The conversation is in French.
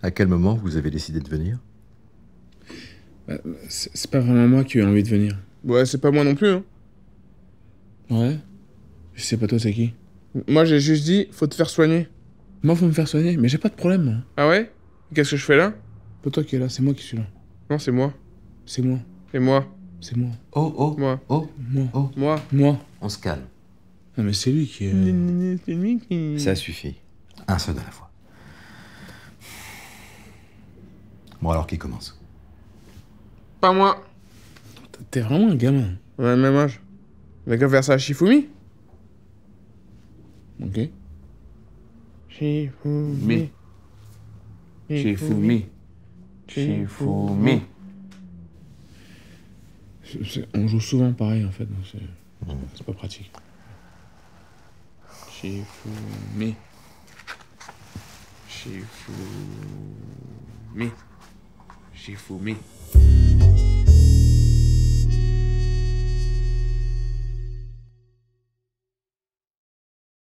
À quel moment vous avez décidé de venir? C'est pas vraiment moi qui ai envie de venir. Ouais, c'est pas moi non plus, hein. Ouais? Je sais pas toi, c'est qui? Moi, j'ai juste dit, faut te faire soigner. Moi, faut me faire soigner, mais j'ai pas de problème, moi. Ah ouais? Qu'est-ce que je fais là? Pas toi qui es là, c'est moi qui suis là. Non, c'est moi. C'est moi. Et moi? C'est moi. Oh, oh, Moi. oh, Moi. oh. Moi. Moi. On se calme. Non, mais c'est lui qui est... C'est lui qui... Ça suffit. Un seul à la fois. Bon, alors qui commence? Pas moi. T'es vraiment un gamin. On a le même âge. On a qu'à faire ça à Shifumi. Ok? Shifumi. Shifumi. Shifumi. On joue souvent pareil, en fait, donc c'est pas pratique. Shifumi. Shifumi. Shifumi.